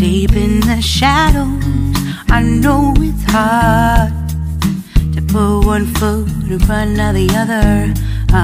Deep in the shadows, I know it's hard to put one foot in front of the other.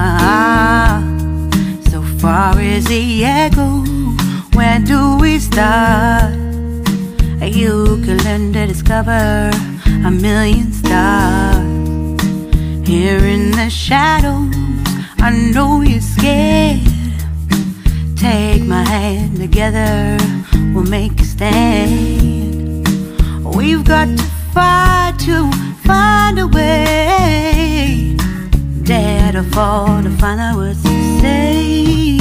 So far as the echo, where do we start? You can learn to discover a million stars. Here in the shadows, I know you're scared. Take my hand, together we'll make a stand. We've got to fight to find a way. Dare to fall to find out what to say.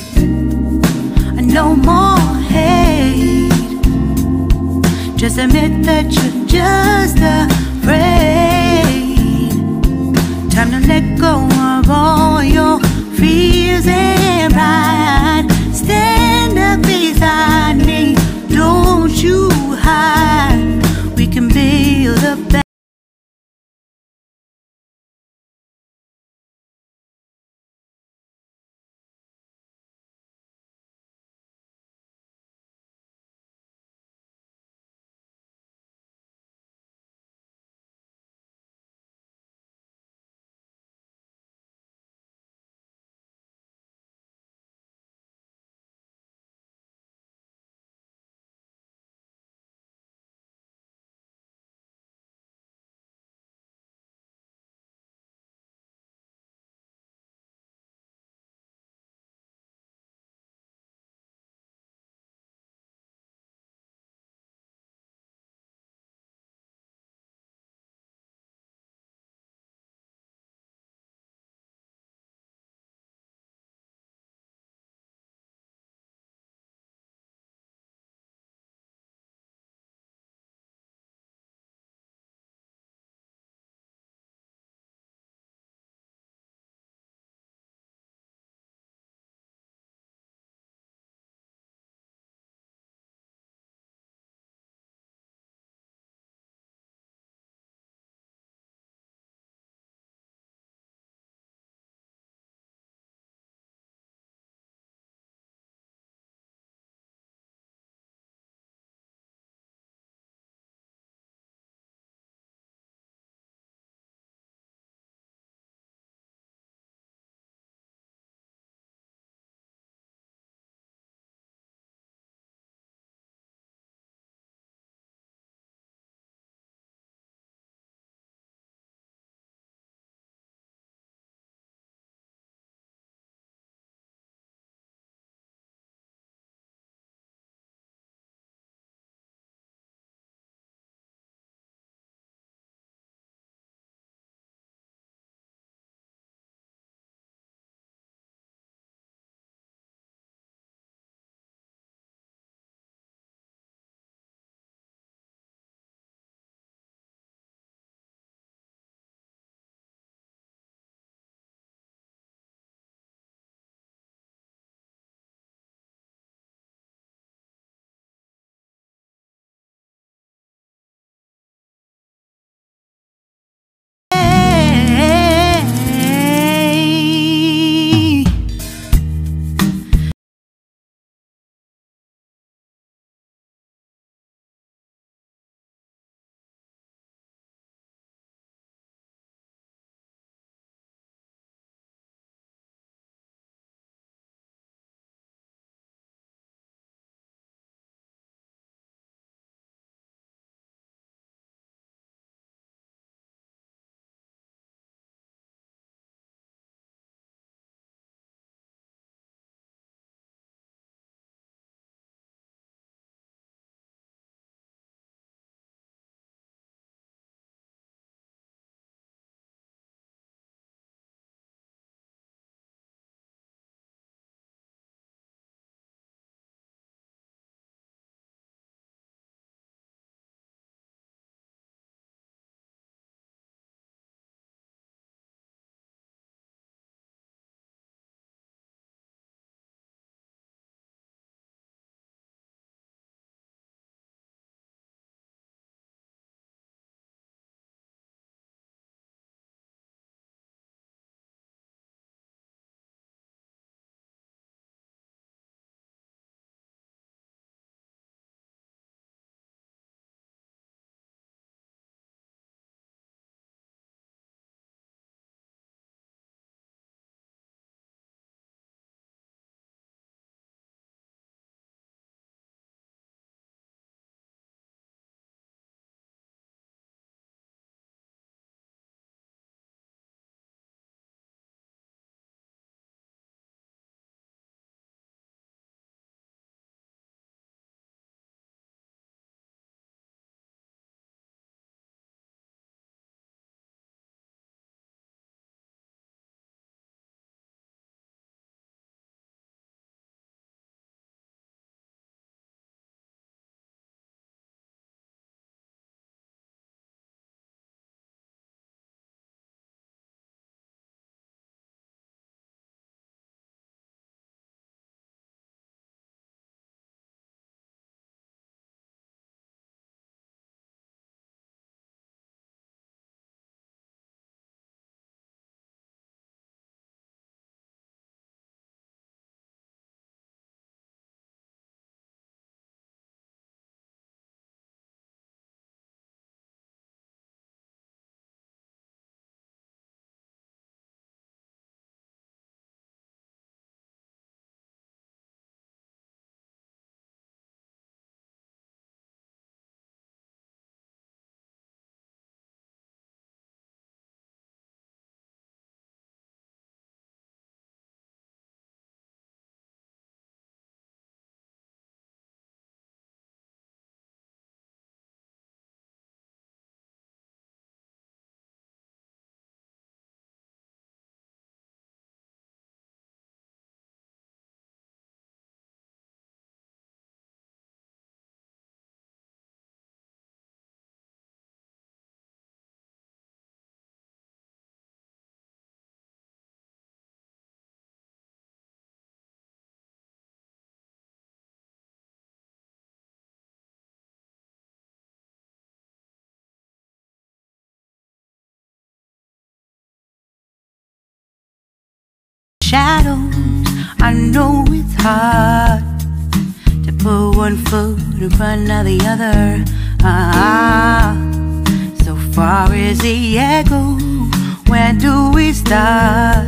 No more hate. Just admit that you're just afraid. Time to let go of all your fears and pride. Stand up beside me, don't you hide. We can build a better shadows. I know it's hard to put one foot in front of the other. So far as the echo, where do we start?